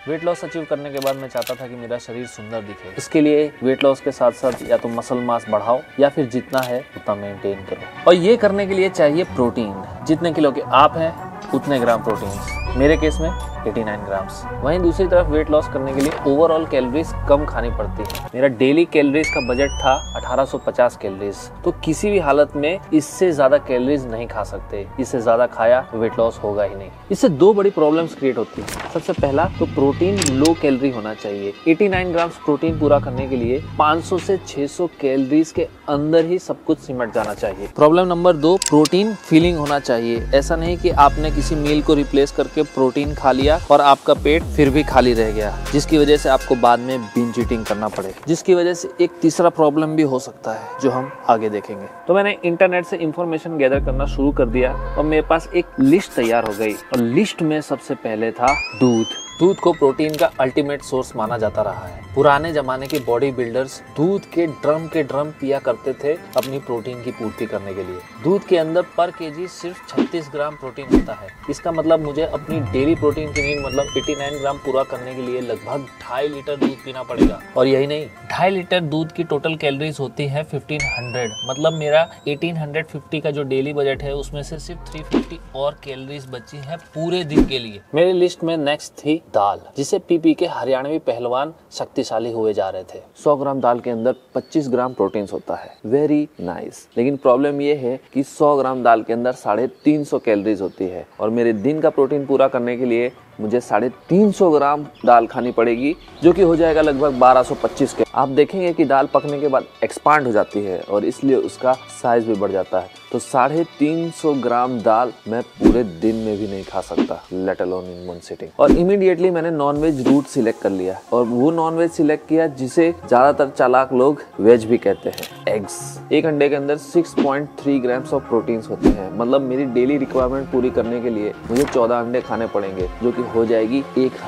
Weight loss achieve करने के बाद मैं चाहता था कि मेरा शरीर सुंदर दिखे। इसके लिए वेट लॉस के साथ साथ या तो मसल मास बढ़ाओ या फिर जितना है उतना मेंटेन करो। और ये करने के लिए चाहिए प्रोटीन। जितने किलो के आप हैं उतने ग्राम प्रोटीन, मेरे केस में 89 ग्राम्स। वहीं दूसरी तरफ वेट लॉस करने के लिए ओवरऑल कैलोरीज कम खानी पड़ती है। मेरा डेली कैलोरीज का बजट था 1850 कैलोरीज, तो किसी भी हालत में इससे ज्यादा कैलोरीज नहीं खा सकते। इससे ज्यादा खाया तो वेट लॉस होगा ही नहीं। इससे दो बड़ी प्रॉब्लम्स क्रिएट होती है। सबसे पहला तो प्रोटीन लो कैलोरी होना चाहिए। 89 ग्राम्स प्रोटीन पूरा करने के लिए 500 से 600 कैलोरीज के अंदर ही सब कुछ सिमट जाना चाहिए। प्रॉब्लम नंबर 2, प्रोटीन फीलिंग होना चाहिए। ऐसा नहीं कि आपने किसी मील को रिप्लेस करके प्रोटीन खा लिया और आपका पेट फिर भी खाली रह गया, जिसकी वजह से आपको बाद में बिंज ईटिंग करना पड़े, जिसकी वजह से एक तीसरा प्रॉब्लम भी हो सकता है जो हम आगे देखेंगे। तो मैंने इंटरनेट से इंफॉर्मेशन गैदर करना शुरू कर दिया और मेरे पास एक लिस्ट तैयार हो गई। और लिस्ट में सबसे पहले था दूध। दूध को प्रोटीन का अल्टीमेट सोर्स माना जाता रहा है। पुराने जमाने के बॉडी बिल्डर्स दूध के ड्रम पिया करते थे अपनी प्रोटीन की पूर्ति करने के लिए। दूध के अंदर पर केजी सिर्फ 36 ग्राम प्रोटीन होता है। इसका मतलब मुझे अपनी डेली प्रोटीन की नीड मतलब 89 ग्राम पूरा करने के लिए लगभग 2.5 लीटर दूध पीना पड़ेगा। और यही नहीं, 2.5 लीटर दूध की टोटल कैलोरीज होती है 1500। मतलब मेरा 1850 का जो डेली बजट है उसमें से सिर्फ 350 और कैलोरीज बची है पूरे दिन के लिए। मेरी लिस्ट में नेक्स्ट थी दाल, जिसे पी के हरियाणवी पहलवान शक्तिशाली हुए जा रहे थे। 100 ग्राम दाल के अंदर 25 ग्राम प्रोटीन होता है। Very nice. लेकिन प्रॉब्लम ये है कि 100 ग्राम दाल के अंदर 350 कैलोरीज होती है और मेरे दिन का प्रोटीन पूरा करने के लिए मुझे 350 ग्राम दाल खानी पड़ेगी, जो कि हो जाएगा लगभग 1225 के। आप देखेंगे कि दाल पकने के बाद एक्सपांड हो जाती है और इसलिए उसका साइज भी बढ़ जाता है। तो 350 ग्राम दाल मैं पूरे दिन में भी नहीं खा सकता, let alone in one sitting. और इमीडिएटली मैंने नॉनवेज रूट सिलेक्ट कर लिया और वो नॉनवेज सिलेक्ट किया जिसे ज्यादातर चालाक लोग वेज भी कहते हैं, एग्स। एक अंडे के अंदर 6.3 ग्राम्स ऑफ प्रोटीन होते हैं। मतलब मेरी डेली रिक्वायरमेंट पूरी करने के लिए मुझे 14 अंडे खाने पड़ेंगे, जो कि हो जाएगी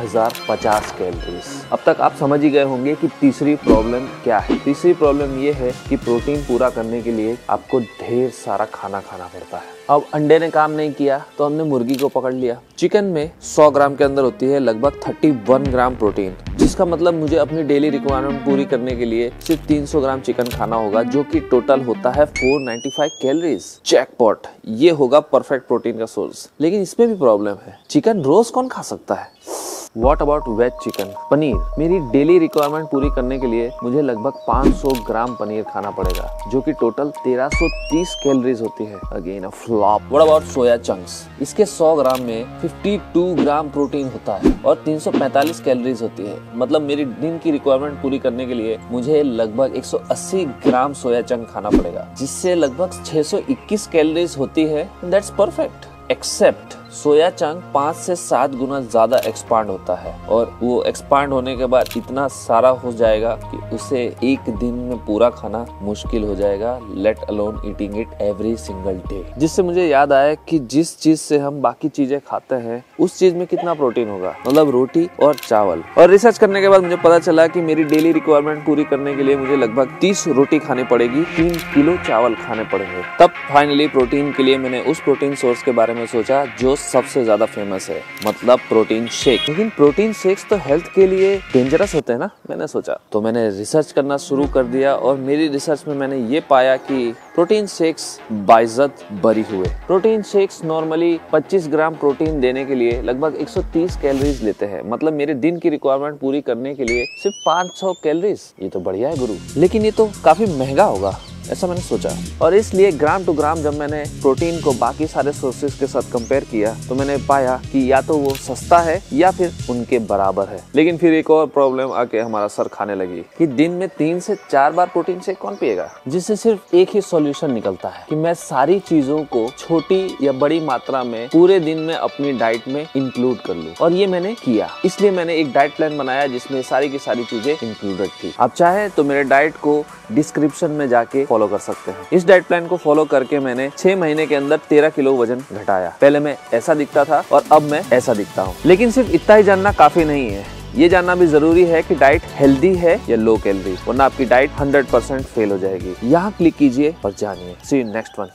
1050 कैलोरीज। अब तक आप समझ ही गए होंगे कि तीसरी प्रॉब्लम क्या है। तीसरी प्रॉब्लम ये है कि प्रोटीन पूरा करने के लिए आपको ढेर सारा खाना खाना पड़ता है। अब अंडे ने काम नहीं किया तो हमने मुर्गी को पकड़ लिया। चिकन में 100 ग्राम के अंदर होती है लगभग 31 ग्राम प्रोटीन, जिसका मतलब मुझे अपनी डेली रिक्वायरमेंट पूरी करने के लिए सिर्फ 300 ग्राम चिकन खाना होगा, जो कि टोटल होता है 495 कैलोरीज। जैकपॉट, ये होगा परफेक्ट प्रोटीन का सोर्स। लेकिन इसमें भी प्रॉब्लम है, चिकन रोज कौन खा सकता है। What about veg chicken? Paneer. मेरी डेली रिक्वायरमेंट पूरी करने के लिए मुझे लगभग 500 ग्राम पनीर खाना पड़ेगा, जो कि टोटल 1330 कैलोरीज होती है। Again a flop. What about soya chunks? इसके 100 ग्राम में 52 ग्राम प्रोटीन होता है और 345 कैलोरीज होती है। मतलब मेरी दिन की रिक्वायरमेंट पूरी करने के लिए मुझे लगभग 180 ग्राम सोया चंक खाना पड़ेगा, जिससे लगभग 621 कैलोरीज होती है। That's perfect. Except soya chunk 5 से 7 गुना ज्यादा एक्सपांड होता है और वो एक्सपांड होने के बाद इतना सारा हो जाएगा कि उसे एक दिन में पूरा खाना मुश्किल हो जाएगा, let alone eating it every single day. जिससे मुझे याद आया कि जिस चीज से हम बाकी चीजें खाते हैं उस चीज में कितना प्रोटीन होगा, मतलब रोटी और चावल। और रिसर्च करने के बाद मुझे पता चला कि मेरी डेली रिक्वायरमेंट पूरी करने के लिए मुझे लगभग 30 रोटी खानी पड़ेगी, 3 किलो चावल खाने पड़ेंगे। तब फाइनली प्रोटीन के लिए मैंने उस प्रोटीन सोर्स के बारे में सोचा जो सबसे ज्यादा फेमस है, मतलब प्रोटीन शेक। लेकिन प्रोटीन शेक्स तो हेल्थ के लिए डेंजरस होते हैं ना, मैंने सोचा। तो मैंने रिसर्च करना शुरू कर दिया और मेरी रिसर्च में मैंने ये पाया कि प्रोटीन शेक्स बाइज्जत बरी हुए। Protein shakes normally 25 gram protein देने के लिए लगभग 130 कैलोरीज लेते हैं। मतलब मेरे दिन की रिक्वायरमेंट पूरी करने के लिए सिर्फ 500 कैलोरीज। ये तो बढ़िया है गुरु, लेकिन ये तो काफी महंगा होगा, ऐसा मैंने सोचा। और इसलिए ग्राम टू ग्राम जब मैंने प्रोटीन को बाकी सारे सोर्सेज के साथ कंपेयर किया तो मैंने पाया कि या तो वो सस्ता है या फिर उनके बराबर है। लेकिन फिर एक और प्रॉब्लम आके हमारा सर खाने लगी कि दिन में 3 से 4 बार प्रोटीन शेक कौन पिएगा, जिससे सिर्फ एक ही सॉल्यूशन निकलता है कि मैं सारी चीजों को छोटी या बड़ी मात्रा में पूरे दिन में अपनी डाइट में इंक्लूड कर लूं। और ये मैंने किया। इसलिए मैंने एक डाइट प्लान बनाया जिसमें सारी की सारी चीजें इंक्लूडेड थी। आप चाहे तो मेरे डाइट को डिस्क्रिप्शन में जाके फॉलो कर सकते हैं। इस डाइट प्लान को फॉलो करके मैंने 6 महीने के अंदर 13 किलो वजन घटाया। पहले मैं ऐसा दिखता था और अब मैं ऐसा दिखता हूँ। लेकिन सिर्फ इतना ही जानना काफी नहीं है, ये जानना भी जरूरी है कि डाइट हेल्दी है या लो कैलोरी, वरना आपकी डाइट 100% फेल हो जाएगी। यहाँ क्लिक कीजिए और जानिए। See you next one.